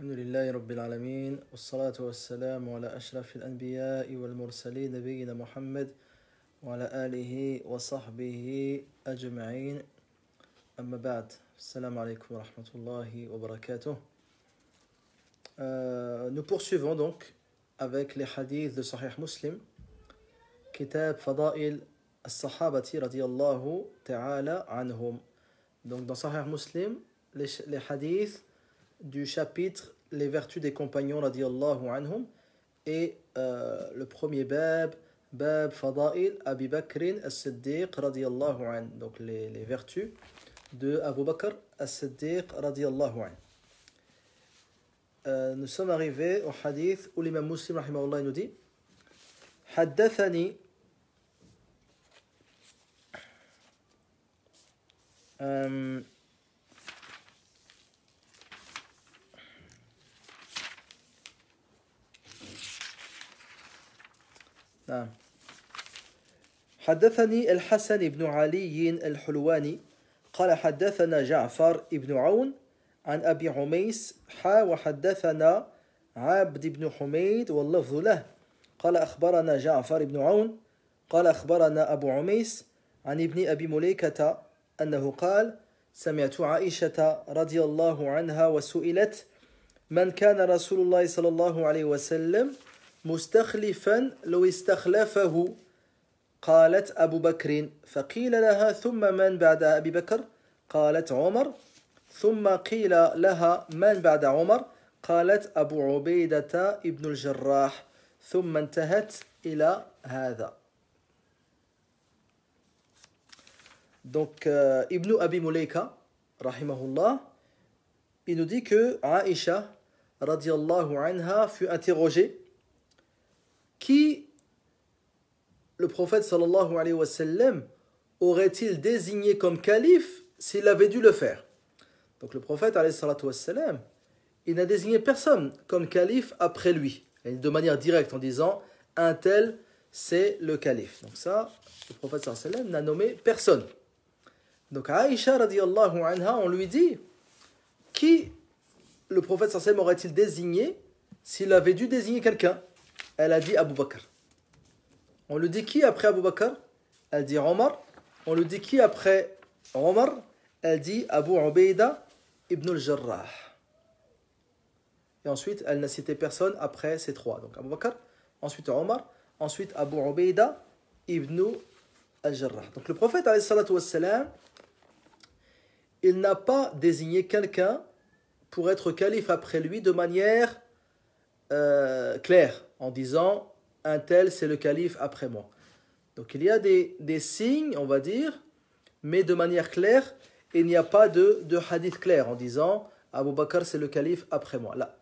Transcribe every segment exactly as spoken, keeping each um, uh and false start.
الحمد لله رب العالمين والصلاة والسلام على أشرف الأنبياء والمرسلين نبينا محمد وعلى آله وصحبه أجمعين أما بعد السلام عليكم ورحمة الله وبركاته. euh, Nous poursuivons donc avec les hadiths de Sahih Muslim, Kitab Fada'il As-Sahabati radiyallahu ta'ala anhum. Donc dans Sahih Muslim, les, les hadiths du chapitre les vertus des compagnons radiyallahu anhum, et euh, le premier bab, bab Fada'il Abi Bakrin As-Siddiq radiyallahu anhu, donc les, les vertus de Abu Bakr As-Siddiq radiyallahu anhu. Euh, nous sommes arrivés au hadith où l'imam Muslim rahimahullah nous dit Haddathani euh, نعم حدثني الحسن بن علي الحلواني قال حدثنا جعفر بن عون عن أبي عميس حا وحدثنا عبد بن حميد واللفظ له قال أخبرنا جعفر بن عون قال أخبرنا أبو عميس عن ابن أبي مليكة أنه قال سمعت عائشة رضي الله عنها وسئلت من كان رسول الله صلى الله عليه وسلم مستخلفا لو استخلفه قالت أبو بكر فقيل لها ثم من بعد أبي بكر قالت عمر ثم قيل لها من بعد عمر قالت أبو عبيدة ابن الجراح ثم انتهت إلى هذا. Donc euh, Ibn Abi Mulaika rahimahullah, il nous dit que Aïcha radiyallahu anha fut interrogée qui le prophète sallallahu alayhi wa sallam aurait-il désigné comme calife s'il avait dû le faire. Donc le prophète alayhi salatu wa sallam, il n'a désigné personne comme calife après lui, de manière directe en disant un tel c'est le calife. Donc ça, le prophète sallallahu alayhi wa sallam n'a nommé personne. Donc Aïcha radiyallahu anha, on lui dit qui le prophète sallallahu alayhi wa sallam aurait-il désigné s'il avait dû désigner quelqu'un. Elle a dit Abu Bakr. On lui dit qui après Abu Bakr? Elle dit Omar. On lui dit qui après Omar? Elle dit Abu Ubaida ibn al-Jarrah. Et ensuite, elle n'a cité personne après ces trois. Donc Abu Bakr, ensuite Omar, ensuite Abu Ubaida ibn al-Jarrah. Donc le prophète, alayhi salatu wassalam, il n'a pas désigné quelqu'un pour être calife après lui de manière euh, claire, en disant un tel c'est le calife après moi. Donc il y a des, des signes, on va dire, mais de manière claire, il n'y a pas de, de hadith clair en disant Abu Bakr c'est le calife après moi. Là.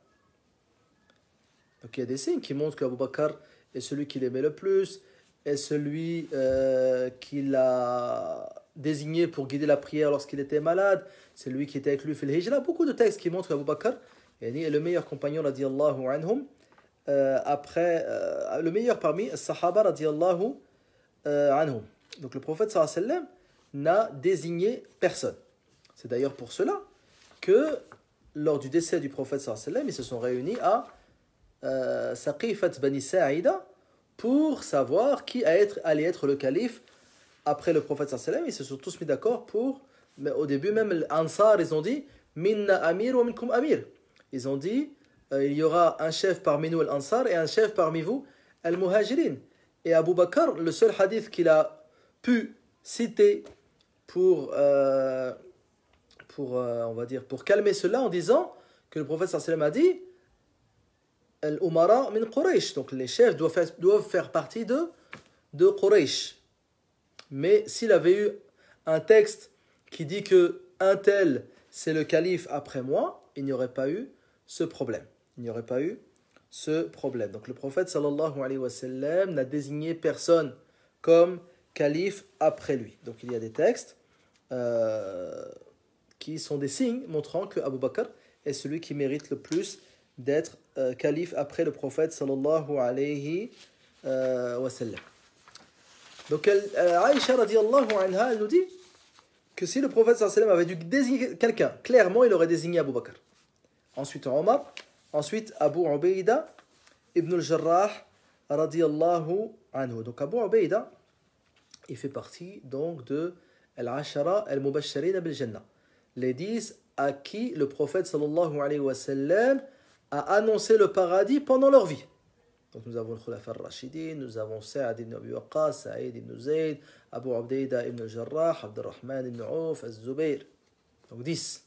Donc il y a des signes qui montrent qu'Abu Bakr est celui qu'il aimait le plus, est celui euh, qu'il a désigné pour guider la prière lorsqu'il était malade, c'est lui qui était avec lui fil hijra. Beaucoup de textes qui montrent qu'Abu Bakr est le meilleur compagnon radiyallahu anhum. Euh, après, euh, le meilleur parmi les Sahaba radiyallahu euh, anhum. Donc le prophète sallallahu alayhi wa sallam n'a désigné personne. C'est d'ailleurs pour cela que lors du décès du prophète sallallahu alayhi wa sallam, ils se sont réunis à euh, Saqifat Bani Sa'ida pour savoir qui allait être, allait être le calife après le prophète sallallahu alayhi wa sallam. Ils se sont tous mis d'accord pour, mais au début même les Ansar, ils ont dit Minna amir wa minkum amir. Ils ont dit Euh, il y aura un chef parmi nous, l'Ansar, et un chef parmi vous, Al-Muhajirin. Et Abu Bakr, le seul hadith qu'il a pu citer pour, euh, pour, euh, on va dire, pour calmer cela en disant que le prophète sallallahu alayhi wa sallam a dit Al-Umara min Quraysh. Donc les chefs doivent faire, doivent faire partie de, de Quraysh. Mais s'il avait eu un texte qui dit que un tel c'est le calife après moi, il n'y aurait pas eu ce problème. Il n'y aurait pas eu ce problème. Donc le prophète sallallahu alayhi wa sallam n'a désigné personne comme calife après lui. Donc il y a des textes euh, qui sont des signes montrant que Abu Bakr est celui qui mérite le plus d'être euh, calife après le prophète sallallahu alayhi euh, wa sallam. Donc elle, euh, Aïcha radiyallahu anha, elle nous dit que si le prophète sallallahu alayhi wa sallam avait dû désigner quelqu'un, clairement il aurait désigné Abu Bakr. Ensuite Omar, Ensuite, Abu Ubaïda ibn al-Jarrah radiyallahu anhu. Donc Abu Ubaïda, il fait partie donc de Al-Ashara al-Mubashirin bil-Jannah. Les dix à qui le prophète sallallahu alayhi wa sallam a annoncé le paradis pendant leur vie. Donc nous avons le Khulafa al-Rashidin, nous avons Sa'ad ibn Abi Waqqas, Sa'id ibn Zayd, Abu Ubaïda ibn al-Jarrah, Abdurrahman ibn Auf, Az-Zubayr. Donc dix.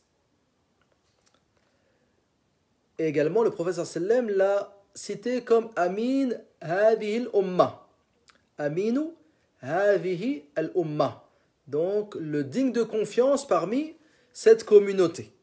Et également le prophète sallallahu alayhi wa sallam l'a cité comme Amin Hadihi al-Ummah. Aminu Hadihi al-Ummah. Donc le digne de confiance parmi cette communauté.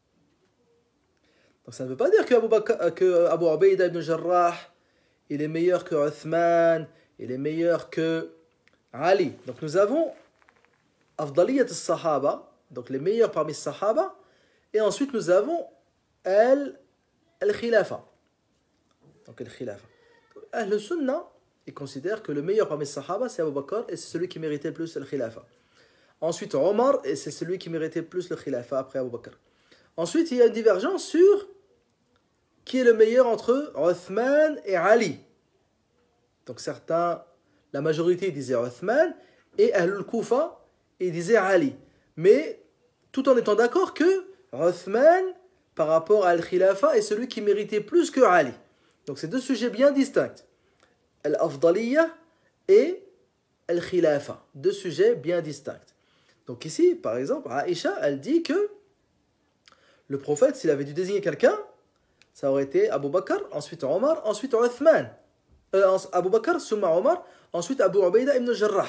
Donc ça ne veut pas dire que Abu, Bakr, que Abu Ubaïda ibn Jarrah il est meilleur que Uthman, il est meilleur que Ali. Donc nous avons Afdaliyat al-Sahaba, donc les meilleurs parmi les Sahaba, et ensuite nous avons Al-Khilafa. Donc Al-Khilafa. Ahl Sunnah, ils considèrent que le meilleur parmi les Sahaba c'est Abu Bakr et c'est celui qui méritait le plus Al-Khilafa. Ensuite Omar, et c'est celui qui méritait plus le Khilafa après Abu Bakr. Ensuite il y a une divergence sur qui est le meilleur entre Uthman et Ali. Donc certains, la majorité disaient Uthman et Ahlul Kufa ils disaient Ali. Mais tout en étant d'accord que Uthman par rapport à Al-Khilafa est celui qui méritait plus que Ali. Donc c'est deux sujets bien distincts. Al-Afdaliyah et Al-Khilafa. Deux sujets bien distincts. Donc ici, par exemple, Aïcha, elle dit que le prophète, s'il avait dû désigner quelqu'un, ça aurait été Abu Bakr, ensuite Omar, ensuite Uthman. Euh, Abu Bakr, summa Omar, ensuite Abu Ubaïda ibn Jarrah.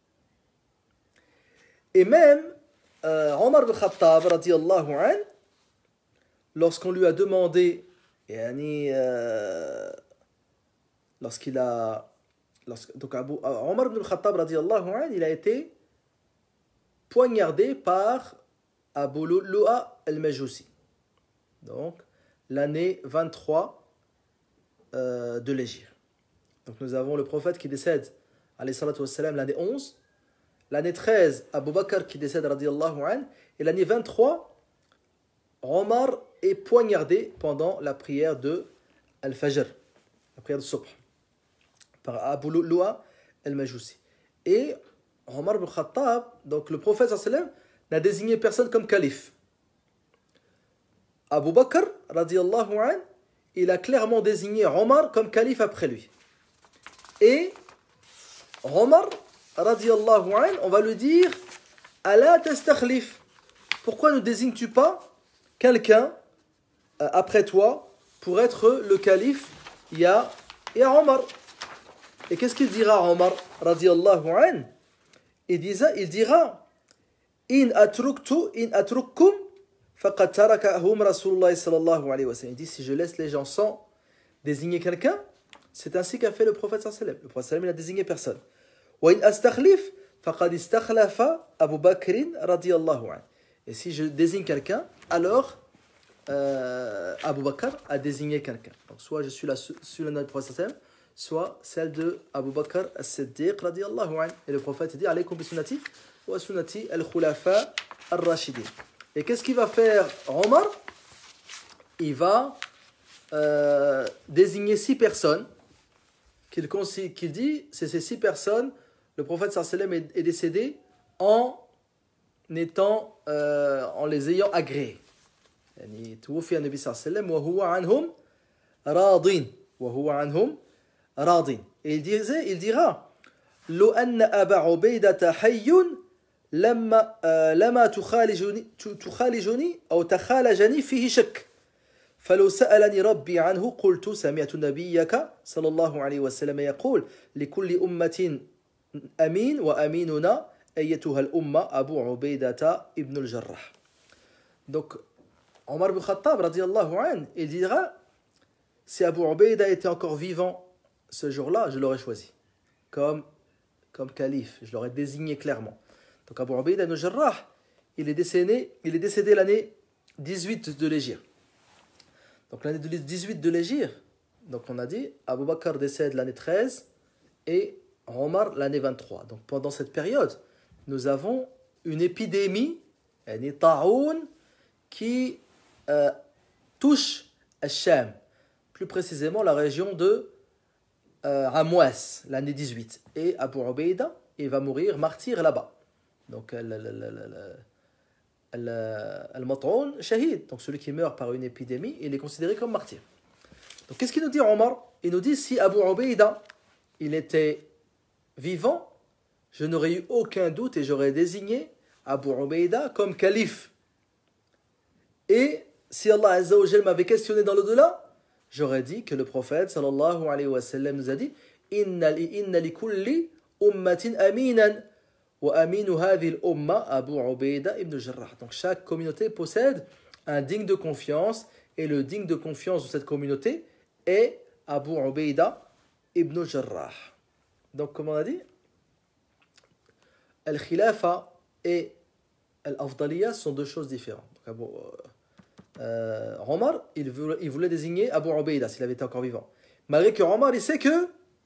Et même euh, Omar ibn Khattab, radiyallahu an, lorsqu'on lui a demandé, yani, euh, lorsqu'il a, lorsque, donc Abu, Omar ibn Khattab, radiyallahu an, il a été poignardé par Abu Lu'a al-Majusi. Donc, l'année vingt-trois euh, de l'Hégire. Donc nous avons le prophète qui décède, alayhi salatu wassalam, l'année onze, l'année treize, Abu Bakr qui décède, radiyallahu an, et l'année vingt-trois, Omar est poignardé pendant la prière de Al-Fajr, la prière de Subh, par Abu Lu'a al-Majusi. Et Omar ibn Khattab, donc le prophète sallallahu alayhi wa sallam, n'a désigné personne comme calife. Abu Bakr, radiyallahu an, il a clairement désigné Omar comme calife après lui. Et Omar, radiyallahu an, on va lui dire Ala tastakhlif. Pourquoi ne désignes-tu pas quelqu'un euh, après toi pour être le calife? Il y a, il y a Omar. Et qu'est-ce qu'il dira Omar, radiyallahu an? Il dira, il dira In atruktu, in atrukkum. Il dit si je laisse les gens sans désigner quelqu'un, c'est ainsi qu'a fait le prophète sallallahu alayhi wa sallam. Le prophète sallallahu alayhi wa sallam n'a désigné personne. Et si je désigne quelqu'un, alors euh, Abu Bakr a désigné quelqu'un. Donc soit je suis la sunna du prophète sallallahu alayhi wa sallam, soit celle de Abu Bakr as-Siddiq radiyallahu anhu. Et le prophète dit alaykum bi sunnati wa sunnati al-khulafa ar-rashidin. Et qu'est-ce qu'il va faire Omar? Il va euh, désigner six personnes qu'il, qu'il dit, c'est ces six personnes, le prophète sallallahu alayhi wa sallam est, est décédé en étant, euh, en les ayant agréés. يعني توفي النبي صلى الله عليه وسلم وهو عنهم راضٍ وهو عنهم راضٍ. Et il disait, il dira لو أن أبا عبيدة حي لما لما تخالجني تخالجني أو تخالجني فيه شك فلو سألني ربي عنه قلت سمعت نبيك صلى الله عليه وسلم يقول لكل أمة أمين وأميننا أيتها الأمة أبو عبيدة ابن الجراح. Donc Omar ibn Khattab radiyallahu an, il dira si Abu Ubaïda était encore vivant ce jour-là, je l'aurais choisi comme comme calife, je l'aurais désigné clairement. Donc Abu Ubaïda ibn Jarrah, il est décédé, il est décédé l'année dix-huit de l'Hégire. Donc l'année dix-huit de l'Hégire, donc on a dit, Abu Bakr décède l'année treize et Omar l'année vingt-trois. Donc pendant cette période, nous avons une épidémie, une ta'oun, qui euh, touche Al-Sham, plus précisément la région de euh, Amouas, l'année dix-huit. Et Abu Ubaïda, il va mourir martyr là-bas. Donc, Al-Mat'oun shahid, donc celui qui meurt par une épidémie, il est considéré comme martyr. Donc, qu'est-ce qu'il nous dit Omar? Il nous dit, si Abu Ubaïda, il était vivant, je n'aurais eu aucun doute et j'aurais désigné Abu Ubaïda comme calife. Et si Allah Azza wa Jal m'avait questionné dans l'au-delà, j'aurais dit que le prophète sallallahu alayhi wa sallam nous a dit inna li kulli ummatin aminan wa aminu hadhihi al-umma Abu Ubaïda ibn Jarrah. Donc chaque communauté possède un digne de confiance et le digne de confiance de cette communauté est Abu Ubaïda ibn Jarrah. Donc comme on a dit, Al-Khilafa et Al-Afdaliya sont deux choses différentes. Donc, Abu, euh, Omar, il voulait, il voulait désigner Abu Ubaïda s'il avait été encore vivant. Malgré que Omar, il sait que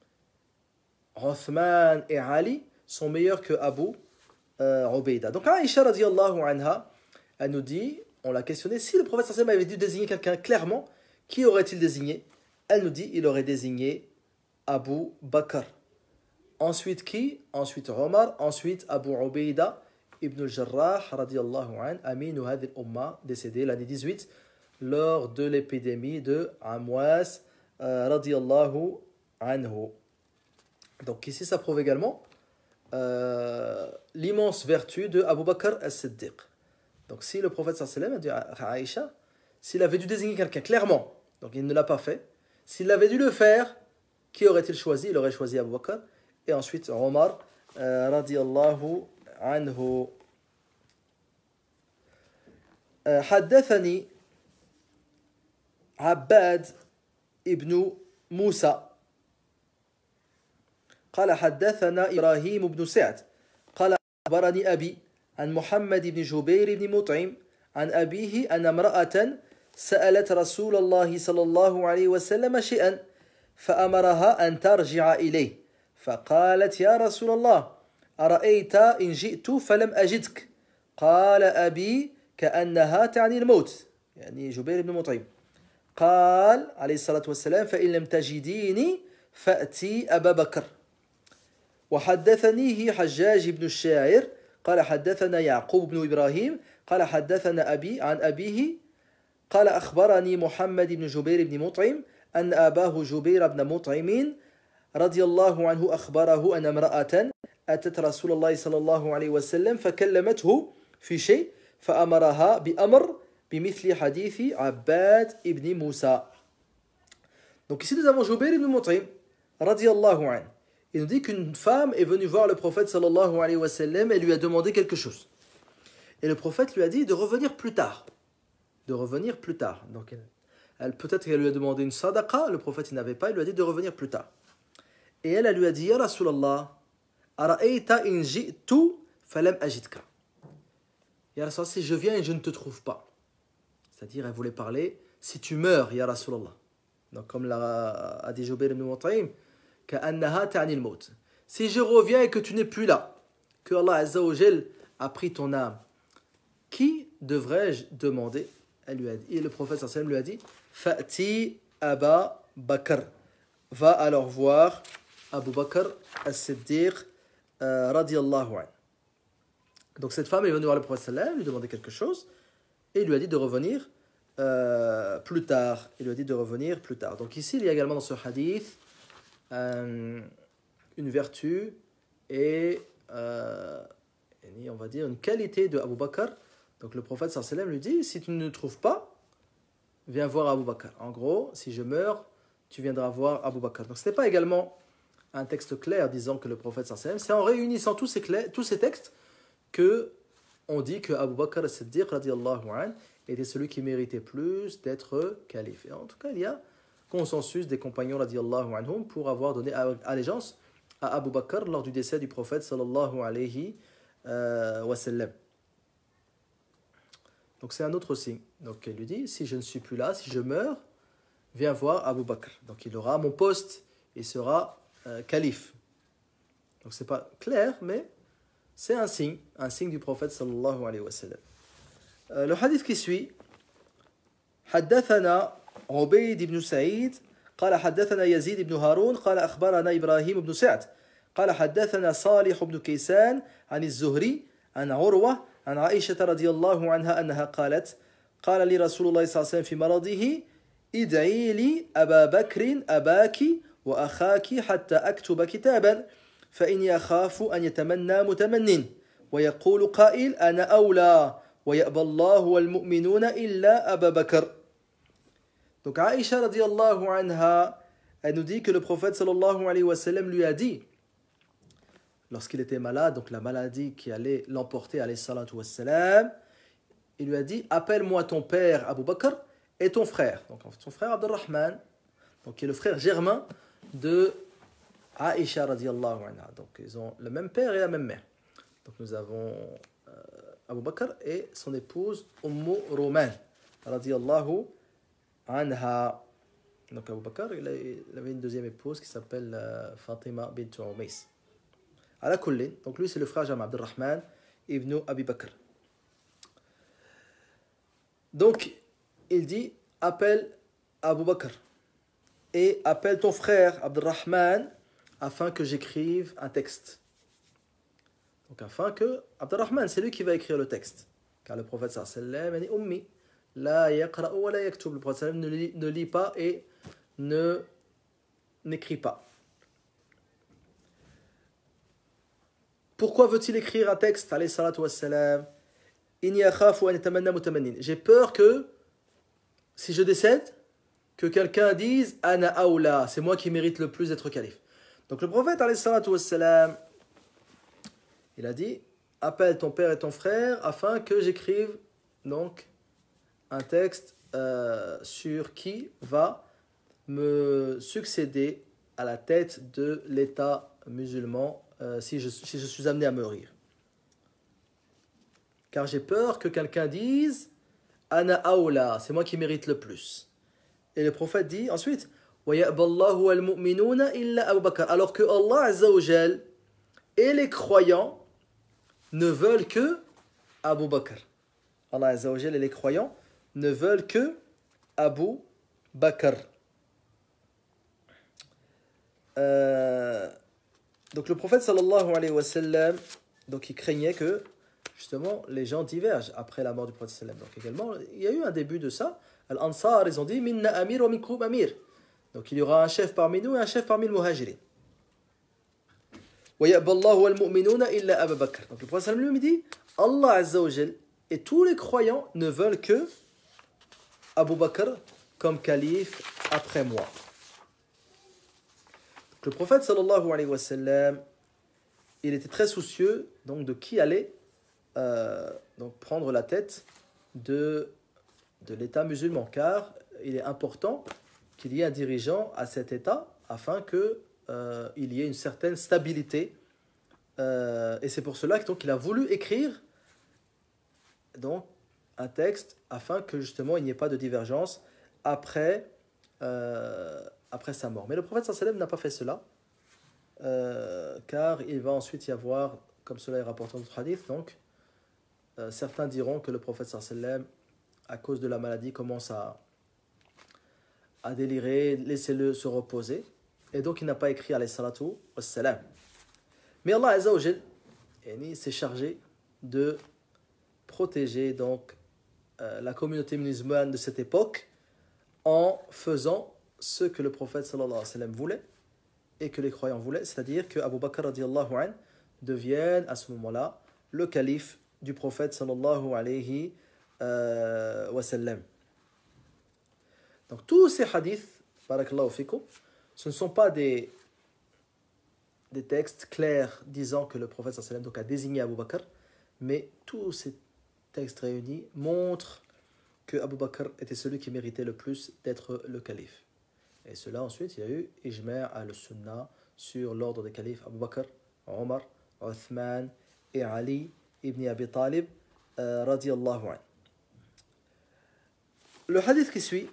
Othman et Ali sont meilleurs que Abu euh, Ubaïda. Donc Aïcha radiallahu anha, elle nous dit, on l'a questionné, si le prophète sallallahu alayhi wa sallam avait dû désigner quelqu'un clairement, qui aurait-il désigné? Elle nous dit, il aurait désigné Abu Bakr. Ensuite qui? Ensuite Omar, ensuite Abu Ubaïda ibn al-Jarrah radiallahu an, aminu hadil umma, décédé l'année dix-huit lors de l'épidémie de Amwas euh, radiallahu anhu. Donc ici ça prouve également euh, l'immense vertu de Abu Bakr as-Siddiq. Donc si le prophète sallallahu alayhi wa sallam a dit à Aïcha, s'il avait dû désigner quelqu'un clairement, donc il ne l'a pas fait, s'il avait dû le faire, qui aurait-il choisi? Il aurait choisi Abu Bakr. Et ensuite Omar euh, radiallahu anhu. euh, حدثني عباد ابن موسى قال حدثنا إبراهيم بن سعد قال أخبرني أبي عن محمد بن جبير بن مطعم عن أبيه أن امرأة سألت رسول الله صلى الله عليه وسلم شيئا فأمرها أن ترجع إليه فقالت يا رسول الله أرأيت إن جئت فلم أجدك قال أبي كأنها تعني الموت يعني جبير بن مطعم قال عليه الصلاة والسلام فإن لم تجديني فأتي أبا بكر وحدثنيه حجاج بن الشاعر قال حدثنا يعقوب بن إبراهيم قال حدثنا أبي عن أبيه قال أخبرني محمد بن جبير بن مطعم أن أباه جبير بن مطعم رضي الله عنه أخبره أن امرأة أتت رسول الله صلى الله عليه وسلم فكلمته في شيء فأمرها بأمر بمثل حديث عباد ابن موسى. Donc ici nous avons Jubayr ibn Mut'im radiyallahu anhu. Il nous dit qu'une femme est venue voir le prophète sallallahu alayhi wa sallam et lui a demandé quelque chose. Et le prophète lui a dit de revenir plus tard. De revenir plus tard. Donc elle, peut-être qu'elle lui a demandé une sadaqa, le prophète il n'avait pas, il lui a dit de revenir plus tard. Et elle, elle lui a dit, Ya Rasulallah, ara'ayta in ji'tu falam ajidka. Ya Rasulallah, si je viens et je ne te trouve pas. C'est-à-dire, elle voulait parler, si tu meurs, Ya Rasulallah. Donc, comme l'a a dit Jubayr ibn Mut'im, ka'annaha ta'ni al-maut. Si je reviens et que tu n'es plus là, que Allah Azza wa Jal a pris ton âme, qui devrais-je demander? Elle lui a dit, et le prophète sallallahu alayhi wa sallam lui a dit, Fa'ti Aba Bakr. Va alors voir Abu Bakr as-Siddiq euh, radiyallahu anhu. Donc cette femme est venue voir le prophète sallallahu alayhi wa sallam, lui demander quelque chose et il lui a dit de revenir euh, plus tard. Il lui a dit de revenir plus tard. Donc ici il y a également dans ce hadith euh, une vertu et euh, on va dire une qualité de Abu Bakr. Donc le prophète sallallahu alayhi wa sallam lui dit si tu ne le trouves pas, viens voir Abu Bakr. En gros, si je meurs, tu viendras voir Abu Bakr. Donc ce n'est pas également un texte clair disant que le prophète sallallahu alayhi wa sallam, c'est en réunissant tous ces, clés, tous ces textes que on dit que Abu Bakr as-Siddiq radiyallahu anhu était celui qui méritait plus d'être calife. Et en tout cas, il y a consensus des compagnons radiyallahu anhum pour avoir donné allégeance à Abu Bakr lors du décès du prophète sallallahu alayhi wa sallam. Donc c'est un autre signe. Donc il lui dit, si je ne suis plus là, si je meurs, viens voir Abu Bakr. Donc il aura mon poste et sera euh, calife. Donc c'est pas clair, mais c'est un signe, un signe du prophète sallallahu alayhi wa sallam. Euh, le hadith qui suit, حدثنا عبيد بن سعيد قال حدثنا يزيد بن هارون قال أخبرنا إبراهيم بن سعد قال حدثنا صالح بن كيسان عن الزهري عن عروة عن عائشة رضي الله عنها أنها قالت قال لي رسول الله صلى الله عليه وسلم في مرضه ادعي لي أبا بكر أباك وأخاك حتى أكتب كتابا فإني أخاف أن يتمنى متمن ويقول قائل أنا أولى ويأبى الله والمؤمنون إلا أبا بكر. Donc Aïcha radiallahu anha, elle nous dit que le prophète sallallahu alayhi wa sallam lui a dit, lorsqu'il était malade, donc la maladie qui allait l'emporter alayhi salatu wa sallam, il lui a dit, appelle-moi ton père Abu Bakr et ton frère. Donc son frère Abdurrahman, donc qui est le frère germain de Aïcha radiallahu anha. Donc ils ont le même père et la même mère. Donc nous avons euh, Abu Bakr et son épouse Ummu Roman radiallahu anha. Donc Abu Bakr, il, a, il avait une deuxième épouse qui s'appelle euh, Fatima bint Umays. Ala kullin, donc lui c'est le frère Jama Abdurrahman ibn Abi Bakr. Donc il dit appelle Abu Bakr et appelle ton frère Abdurrahman afin que j'écrive un texte. Donc afin que Abdurrahman, c'est lui qui va écrire le texte. Car le prophète sallallahu alayhi wa sallam a dit ummi la yaqra wa la yaktub. Le prophète sallallahu alayhi wa sallam ne lit pas et ne n'écrit pas. Pourquoi veut-il écrire un texte alayhi salatu wa sallam? Inni akhafu an yatamanna mutamannin. J'ai peur que si je décède, que quelqu'un dise ana aula, c'est moi qui mérite le plus d'être calife. Donc le prophète alayhi salatu wa sallam, il a dit appelle ton père et ton frère afin que j'écrive donc un texte euh, sur qui va me succéder à la tête de l'État musulman euh, si, je, si je suis amené à mourir. Car j'ai peur que quelqu'un dise ana aula, c'est moi qui mérite le plus. Et le prophète dit ensuite وَيَأْبَى وَالْمُؤْمِنُونَ إِلَّا أَبُو بَكْرٍ. Alors que Allah Azza wa Jal et les croyants ne veulent que Abu Bakr. Allah Azza wa Jal et les croyants ne veulent que Abu Bakr. Euh, donc le prophète sallallahu alayhi wa sallam, donc il craignait que justement les gens divergent après la mort du prophète sallallahu alayhi wa sallam. Donc également, il y a eu un début de ça. Al-Ansar, ils ont dit minna amir wa minkum amir. Donc il y aura un chef parmi nous et un chef parmi le muhajirin. Wa ya'ba Allahu wal mu'minuna illa Abu Bakr. Donc le prophète sallallahu alayhi wa sallam lui dit Allah Azza wa Jal et tous les croyants ne veulent que Abu Bakr comme calife après moi. Donc, le prophète sallallahu alayhi wa sallam, il était très soucieux donc de qui allait euh, donc prendre la tête de de l'État musulman, car il est important qu'il y ait un dirigeant à cet État afin que euh, il y ait une certaine stabilité. Euh, et c'est pour cela qu'il a voulu écrire donc un texte afin que justement il n'y ait pas de divergence après, euh, après sa mort. Mais le prophète sallallahu alayhi wa sallam n'a pas fait cela, euh, car il va ensuite y avoir, comme cela est rapporté dans notre hadith, donc euh, certains diront que le prophète sallallahu alayhi wa sallam, à cause de la maladie, commence à, à délirer, laissez-le se reposer. Et donc il n'a pas écrit alayhi salatu wassalam. Mais Allah Azza wa Jal s'est chargé de protéger donc euh, la communauté musulmane de cette époque en faisant ce que le prophète sallallahu alayhi wa sallam voulait et que les croyants voulaient, c'est-à-dire que Abu Bakr radiyallahu anhu devienne à ce moment-là le calife du prophète sallallahu alayhi euh, wa sallam. Donc tous ces hadiths, barakallahu fikum, ce ne sont pas des, des textes clairs disant que le prophète sallallahu alayhi wa sallam donc a désigné Abu Bakr, mais tous ces textes réunis montrent que Abu Bakr était celui qui méritait le plus d'être le calife. Et cela ensuite, il y a eu Ijma' al-Sunnah sur l'ordre des califes Abu Bakr, Omar, Uthman et Ali ibn Abi Talib euh, radiyallahu anhu. Le hadith qui suit,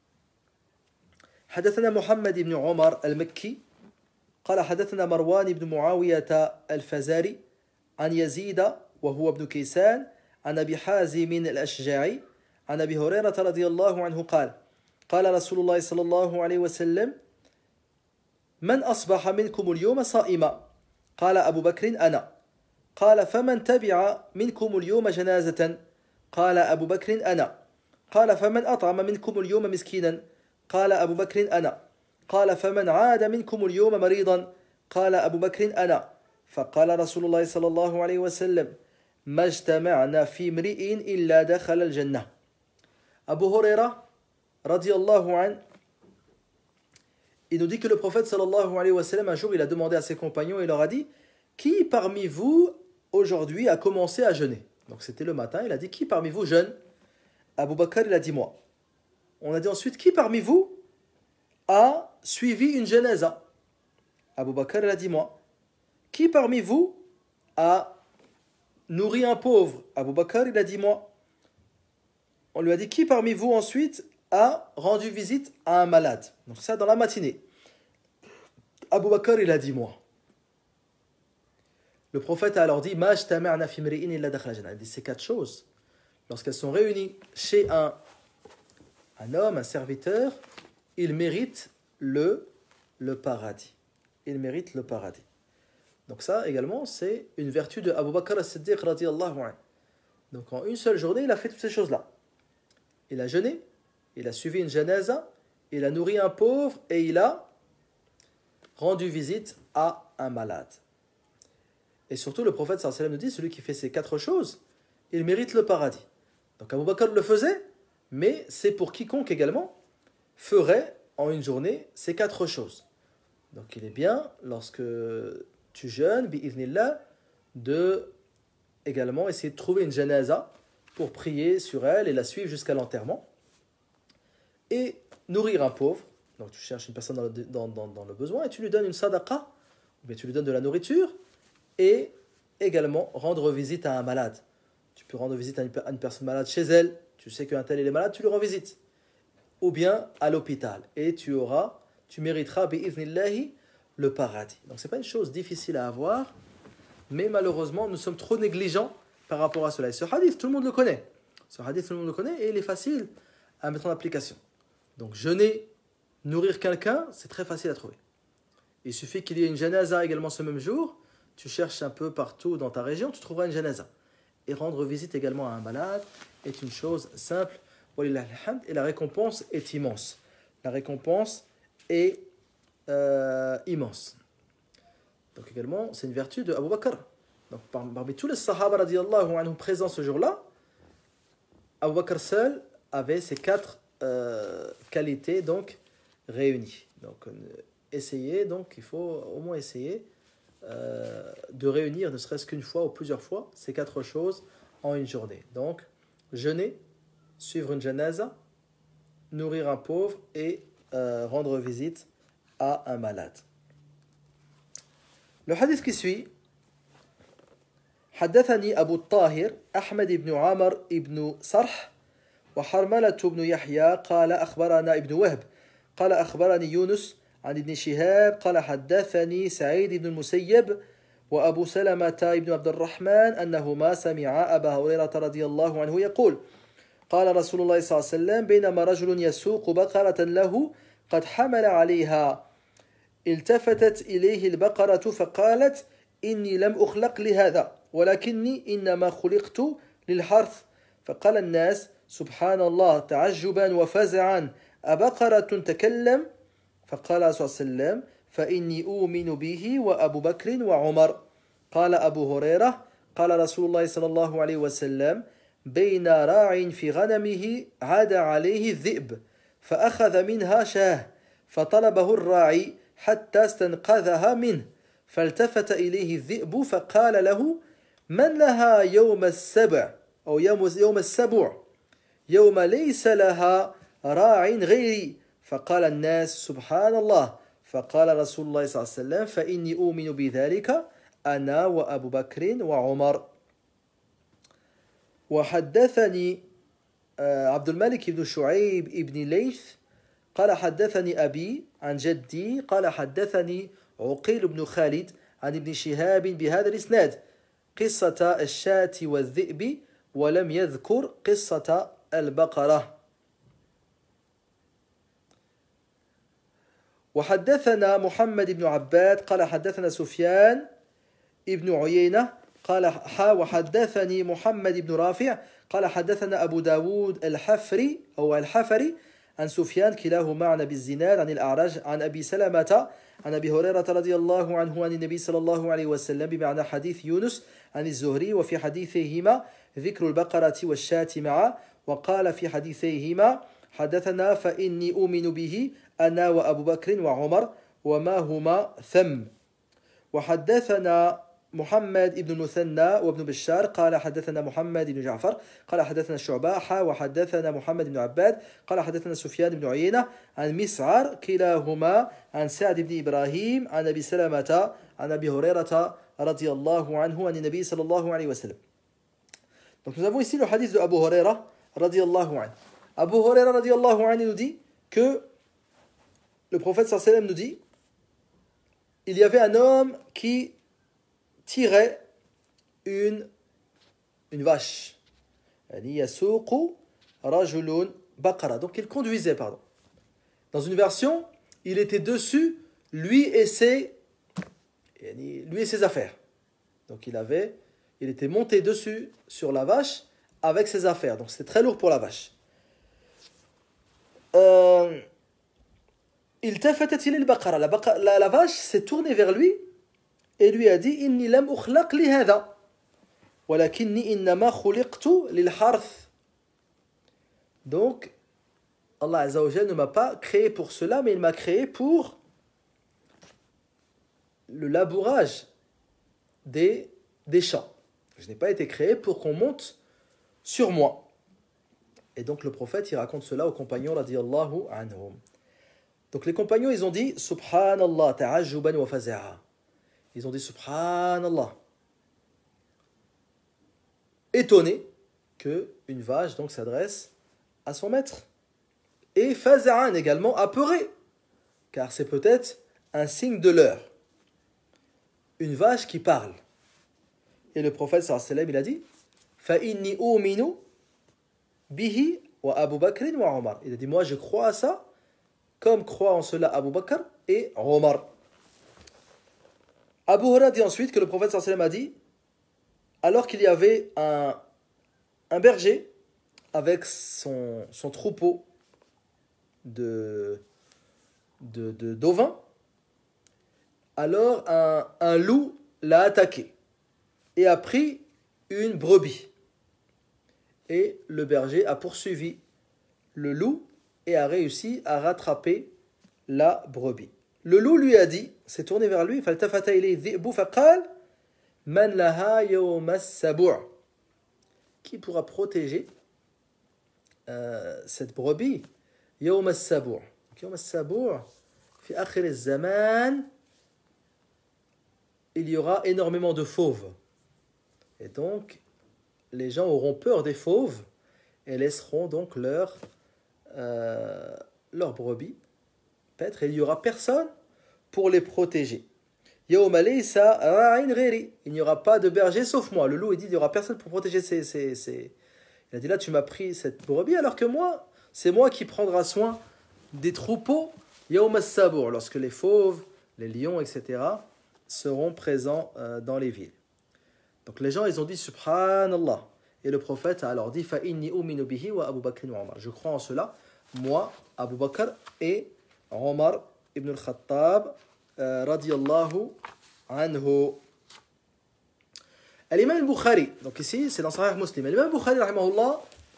حدثنا محمد بن عمر المكي قال حدثنا مروان بن معاوية الفزاري عن يزيد وهو ابن كيسان عن أبي حازم الأشجعي عن أبي هريرة رضي الله عنه قال قال رسول الله صلى الله عليه وسلم من أصبح منكم اليوم صائما قال أبو بكر أنا قال فمن تبع منكم اليوم جنازة قال أبو بكر أنا قال فمن أطعم منكم اليوم مسكينا قال أبو بكر أنا قال فمن عاد منكم اليوم مريضا قال أبو بكر أنا فقال رسول الله صلى الله عليه وسلم ما اجتمعنا في امرئ إلا دخل الجنة. Abu Huraira radiallahu an, il nous dit que le prophète sallallahu alayhi wa sallam un jour il a demandé à ses compagnons et il leur a dit qui parmi vous aujourd'hui a commencé à jeûner. Donc c'était le matin, il a dit qui parmi vous jeûne? Abu Bakr il a dit moi. On a dit ensuite qui parmi vous a suivi une janaza? Abu Bakr il a dit moi. Qui parmi vous a nourri un pauvre? Abu Bakr il a dit moi. On lui a dit qui parmi vous ensuite a rendu visite à un malade? Donc ça dans la matinée. Abu Bakr il a dit moi. Le prophète a alors dit ma ijtama'na fi imri'in illa dakhala al-jannah. Il dit ces quatre choses lorsqu'elles sont réunies chez un un homme, un serviteur, il mérite le le paradis. Il mérite le paradis. Donc ça également c'est une vertu de Abu Bakr as-Siddiq radiyallahu anhu. Donc en une seule journée il a fait toutes ces choses-là. Il a jeûné, il a suivi une janaza, il a nourri un pauvre et il a rendu visite à un malade. Et surtout, le prophète sallallahu alayhi wa sallam nous dit, celui qui fait ces quatre choses, il mérite le paradis. Donc Abu Bakr le faisait, mais c'est pour quiconque également ferait en une journée ces quatre choses. Donc il est bien, lorsque tu jeûnes, bi'idhnillah, de également essayer de trouver une janaza pour prier sur elle et la suivre jusqu'à l'enterrement. Et nourrir un pauvre, donc tu cherches une personne dans le, dans, dans, dans le besoin et tu lui donnes une sadaqa, ou bien tu lui donnes de la nourriture, et également rendre visite à un malade. Tu peux rendre visite à une, à une personne malade chez elle, tu sais qu'un tel est malade, tu lui rends visite. Ou bien à l'hôpital, et tu auras, tu mériteras bi'idhnillahi le paradis. Donc c'est pas une chose difficile à avoir, mais malheureusement nous sommes trop négligents par rapport à cela. Et ce hadith, tout le monde le connaît. Ce hadith, tout le monde le connaît et il est facile à mettre en application. Donc jeûner, nourrir quelqu'un, c'est très facile à trouver. Il suffit qu'il y ait une janaza également ce même jour, tu cherches un peu partout dans ta région, tu trouveras une janaza. Et rendre visite également à un malade est une chose simple. Et la récompense est immense. La récompense est euh, immense. Donc également, c'est une vertu de Abu Bakr. Donc parmi tous les sahaba radiyallahu anhu présents ce jour-là, Abu Bakr seul avait ces quatre euh, qualités donc réunies. Donc euh, essayer, donc il faut au moins essayer euh, de réunir ne serait-ce qu'une fois ou plusieurs fois ces quatre choses en une journée. Donc jeûner, suivre une janaza, nourrir un pauvre et euh, rendre visite à un malade. Le hadith qui suit, حدثني أبو الطاهر أحمد بن عمر بن صرح وحرملة بن يحيى قال أخبرنا ابن وهب قال أخبرني يونس عن ابن شهاب قال حدثني سعيد بن المسيب وأبو سلمة بن عبد الرحمن أنهما سمع أبا هريرة رضي الله عنه يقول قال رسول الله صلى الله عليه وسلم بينما رجل يسوق بقرة له قد حمل عليها التفتت إليه البقرة فقالت إني لم أخلق لهذا ولكني إنما خلقت للحرث فقال الناس سبحان الله تعجبا وفزعا أبقرة تكلم فقال صلى الله عليه وسلم فإني أؤمن به وأبو بكر وعمر قال أبو هريرة قال رسول الله صلى الله عليه وسلم بين راع في غنمه عاد عليه الذئب فأخذ منها شاه فطلبه الراعي حتى استنقذها منه فالتفت إليه الذئب فقال له من لها يوم السبع أو يوم, يوم السبع يوم ليس لها راع غيري فقال الناس سبحان الله فقال رسول الله صلى الله عليه وسلم فإني أؤمن بذلك أنا وأبو بكر وعمر وحدثني عبد الملك بن شعيب بن ليث قال حدثني أبي عن جدي قال حدثني عقيل بن خالد عن ابن شهاب بهذا الإسناد قصة الشاة والذئب ولم يذكر قصة البقرة. وحدثنا محمد بن عباد قال حدثنا سفيان ابن عيينة قال حا وحدثني محمد بن رافع قال حدثنا أبو داود الحفري أو الحفري عن سفيان كلاهما عن أبي الزناد عن الأعرج عن أبي سلمة عن أبي هريرة رضي الله عنه عن النبي صلى الله عليه وسلم بمعنى حديث يونس عن الزهري وفي حديثهما ذكر البقرة والشاة معا وقال في حديثيهما حدثنا فإني أؤمن به أنا وأبو بكر وعمر وما هما ثم وحدثنا محمد بن المثنى وابن بشار قال حدثنا محمد بن جعفر قال حدثنا الشعباء وحدثنا محمد بن عباد قال حدثنا سفيان بن عيينة عن مسعر كلاهما عن سعد بن إبراهيم عن أبي سلمة عن أبي هريرة رضي الله عنه عن النبي صلى الله عليه وسلم. Donc nous avons ici le hadith de Abu Huraira radiyallahu anhu. Abu Huraira radiyallahu anhu nous dit que le prophète sallallahu alayhi wa sallam nous dit il y avait un homme qui tirait une, une vache. Donc il conduisait, pardon. Dans une version, il était dessus, lui et ses, lui et ses affaires. Donc il avait, il était monté dessus sur la vache avec ses affaires. Donc c'était très lourd pour la vache. Euh, il t'a fait attirer le baqara. La, la, la vache s'est tournée vers lui et lui a dit inni lam ukhlaq li hadha walakinni innama khuliqtu lil harth. Donc Allah Azza wa Jalla ne m'a pas créé pour cela, mais il m'a créé pour le labourage des, des champs. Je n'ai pas été créé pour qu'on monte sur moi. Et donc le prophète il raconte cela aux compagnons radiyallahu anhum. Donc les compagnons ils ont dit subhanallah ta'ajjuban wa faza'a. Ils ont dit subhanallah, étonné que une vache donc s'adresse à son maître, et faza'an également apeuré, car c'est peut-être un signe de l'heure, une vache qui parle. Et le prophète sallallahu alayhi wa sallam il a dit fa inni u'minu bihi wa Abu Bakr wa Omar. Il a dit moi je crois à ça comme croient en cela Abu Bakr et Omar. Abu Huraira dit ensuite que le prophète sallallahu alayhi wa sallam a dit alors qu'il y avait un, un berger avec son, son troupeau de, de, de, d'ovins, alors un, un loup l'a attaqué et a pris une brebis. Et le berger a poursuivi le loup et a réussi à rattraper la brebis. Le loup lui a dit, s'est tourné vers lui, faltafata ilayhi dhi'bu faqal man laha yawm as-sabu'. Qui pourra protéger euh, cette brebis yawm as-sabu'. Yawm as-sabu' fi akhir az-zaman, il y aura énormément de fauves. Et donc les gens auront peur des fauves et laisseront donc leur euh, leur brebis paître, et il n'y aura personne pour les protéger. Il n'y aura pas de berger sauf moi. Le loup il dit il n'y aura personne pour protéger ses, ses, ses... Il a dit là tu m'as pris cette brebis alors que moi c'est moi qui prendra soin des troupeaux yawm as-sabu', lorsque les fauves, les lions, et cetera seront présents euh, dans les villes. Donc les gens ils ont dit subhanallah, et le prophète a alors dit fa inni u'minu bihi wa Abu Bakr wa Omar. Je crois en cela, moi, Abu Bakr et Omar ibn al-Khattab euh, radiyallahu anhu. L'imam al-Bukhari, donc ici c'est dans Sahih Muslim, l'imam al-Bukhari rahimahullah,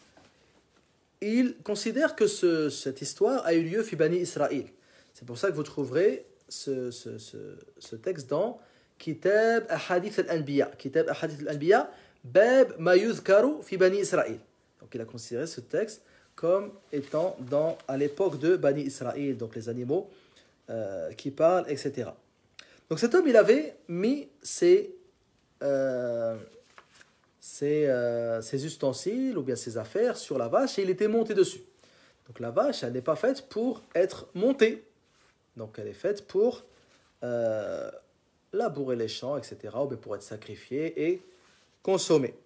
il considère que ce, cette histoire a eu lieu fi Bani Israël. C'est pour ça que vous trouverez ce, ce, ce, ce texte dans Kitab Ahadith al-Anbiya. Kitab Ahadith al-Anbiya, Bab ma yuzkaru fi Bani Israël. Donc il a considéré ce texte comme étant dans, à l'époque de Bani Israël, donc les animaux euh, qui parlent, et cetera. Donc cet homme, il avait mis ses, euh, ses, euh, ses ustensiles ou bien ses affaires sur la vache et il était monté dessus. Donc la vache, elle n'est pas faite pour être montée. Donc elle est faite pour euh, labourer les champs, et cetera, ou bien pour être sacrifiée et consommée.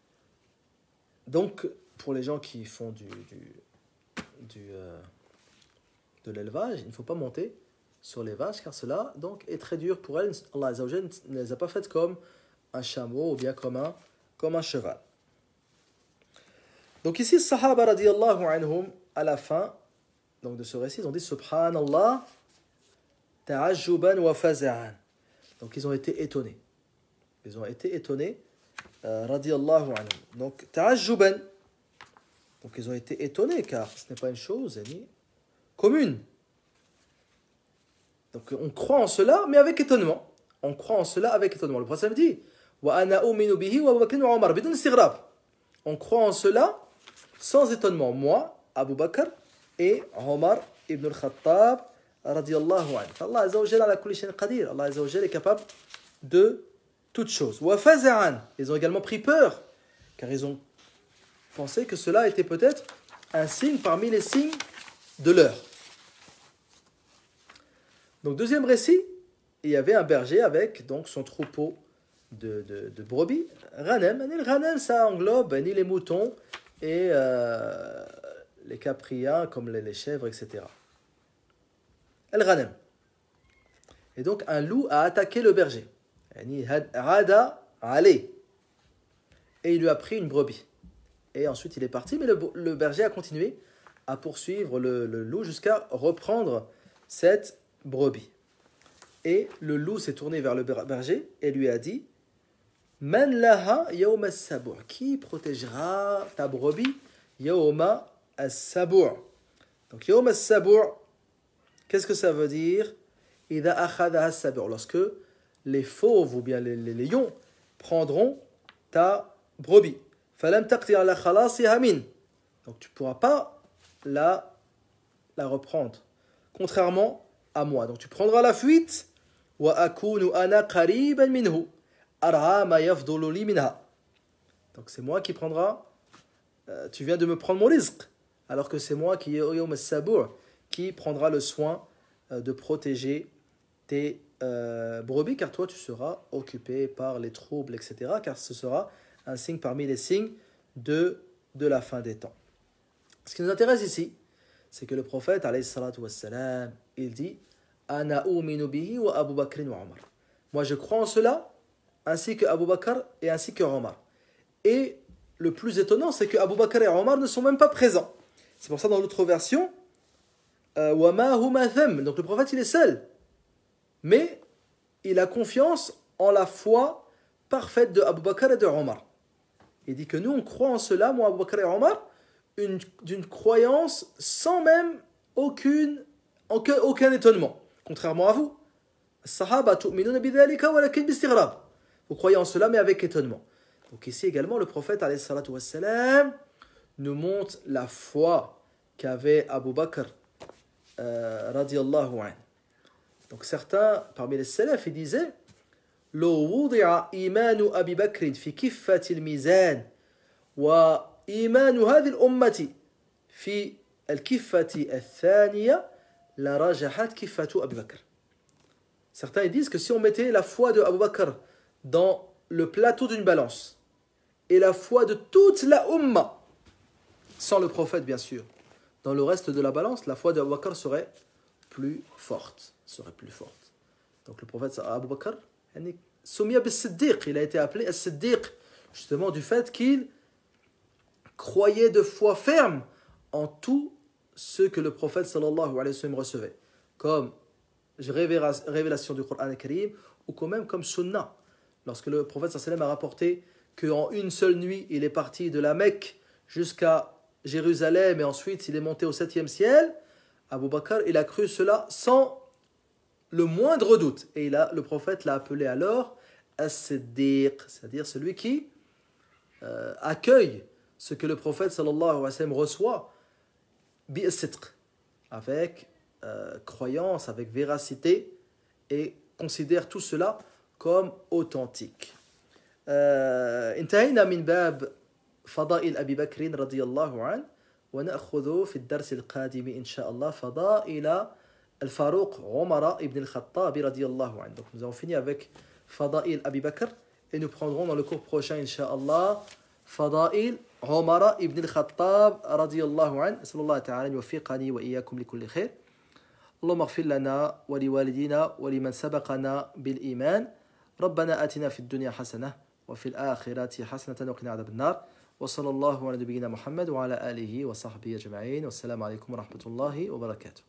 Donc, pour les gens qui font du, du, du, euh, de l'élevage, il ne faut pas monter sur les vaches, car cela donc, est très dur pour elles. Allah Azza wa Jal ne les a pas faites comme un chameau ou bien comme un, comme un cheval. Donc ici, les Sahaba radiyallahu anhum, à la fin donc, de ce récit, ils ont dit Subhanallah, ta'ajjuban wa faza'an. Donc ils ont été étonnés. Ils ont été étonnés, euh, radiyallahu anhum. Donc, ta'ajjuban. Donc ils ont été étonnés, car ce n'est pas une chose ni commune. Donc on croit en cela, mais avec étonnement. On croit en cela avec étonnement. Le prophète dit Wa ana uminu bihi wa Abu Bakr wa Omar bidun istighrab. On croit en cela sans étonnement. Moi, Abu Bakr et Omar ibn al-Khattab radiyallahu anhu. Allah Azza wa Jalla ala kulli shay'in qadir. Allah Azza wa Jalla est capable de toutes choses. Wa faza'an. Ils ont également pris peur, car ils ont pensé que cela était peut-être un signe parmi les signes de l'heure. Donc, deuxième récit, il y avait un berger avec donc son troupeau de, de, de brebis. Ghanem, le ghanem, ça englobe ni les moutons et euh, les capriens comme les, les chèvres, et cetera. El ghanem. Et donc, un loup a attaqué le berger. Rada allez. Et il lui a pris une brebis. Et ensuite, il est parti, mais le, le berger a continué à poursuivre le, le loup jusqu'à reprendre cette brebis. Et le loup s'est tourné vers le berger et lui a dit Man laha yawma as-sabu', qui protégera ta brebis yawma as-sabu'. Donc yawma as-sabu', qu'est-ce que ça veut dire? Idha akhadha as-sabu', lorsque les fauves ou bien les, les lions prendront ta brebis. Falam taqdi ala khalasiha min. Donc tu ne pourras pas la, la reprendre. Contrairement à moi. Donc tu prendras la fuite. Wa akunu ana qariban minhu. Ar'a ma yafdulu li minha. Donc c'est moi qui prendra. Euh, tu viens de me prendre mon rizq. Alors que c'est moi qui yawm as-sabu' qui prendra le soin euh, de protéger tes euh, brebis, car toi tu seras occupé par les troubles, et cetera. Car ce sera un signe parmi les signes de, de la fin des temps. Ce qui nous intéresse ici, c'est que le prophète, alayhi salatu wassalam, il dit Ana uminu bihi wa Abu Bakr wa Omar. Moi je crois en cela, ainsi que Abu Bakr et ainsi que Omar. Et le plus étonnant, c'est que Abu Bakr et Omar ne sont même pas présents. C'est pour ça dans l'autre version, wa ma huma tham. Donc le prophète il est seul. Mais il a confiance en la foi parfaite de Abu Bakr et de Omar. Il dit que nous on croit en cela, moi Abu Bakr et Omar, une, d'une croyance sans même aucune, aucun, aucun étonnement. Contrairement à vous. Sahaba tu'minuna bidhalika walakin bistighrab. Vous croyez en cela mais avec étonnement. Donc ici également le prophète alayhi salatu wassalam nous montre la foi qu'avait Abu Bakr euh, radiyallahu anhu. Donc certains parmi les salafs ils disaient لو وضع إيمان أبي بكر في كفة الميزان وإيمان هذه الأمة في الكفة الثانية لرجحت كفة أبي بكر. Certains ils disent que si on mettait la foi de Abu Bakr dans le plateau d'une balance et la foi de toute la Ummah, sans le prophète bien sûr, dans le reste de la balance, la foi de Abu Bakr serait plus forte, serait plus forte. Donc le prophète Abu Bakr, Soumia bis-Siddiq, il a été appelé as-Siddiq justement du fait qu'il croyait de foi ferme en tout ce que le prophète sallallahu alayhi wa sallam recevait, comme révélation du Coran al-Karim ou quand même comme sunnah. Lorsque le prophète sallallahu alayhi wa sallam a rapporté qu'en une seule nuit il est parti de la Mecque jusqu'à Jérusalem et ensuite il est monté au septième ciel, Abu Bakr il a cru cela sans le moindre doute. Et il a, le prophète l'a appelé alors as-Siddiq, c'est-à-dire celui qui euh, accueille ce que le prophète sallallahu alayhi wa sallam reçoit bi-sidq, avec euh, croyance, avec véracité, et considère tout cela comme authentique. انتهينا من باب فضائل أبي بكر رضي الله عنه ونأخذ في الدرس القادم إن شاء الله فضائل الفاروق عمر ibn al-Khattab radiyallahu anhu. Donc nous avons fini avec Fadail Abi Bakr et nous prendrons dans le cours prochain Inch'Allah Fadail Umar ibn al-Khattab radiyallahu anhu. Sallallahu ta'ala yuwaffiqani wa iyyakum li kulli khair. اللهم اغفر لنا ولوالدينا ولمن سبقنا بالإيمان. ربنا آتنا في الدنيا حسنة وفي الآخرة حسنة وقنا عذاب النار. وصلى الله على نبينا محمد وعلى آله وصحبه أجمعين. والسلام عليكم ورحمة الله وبركاته.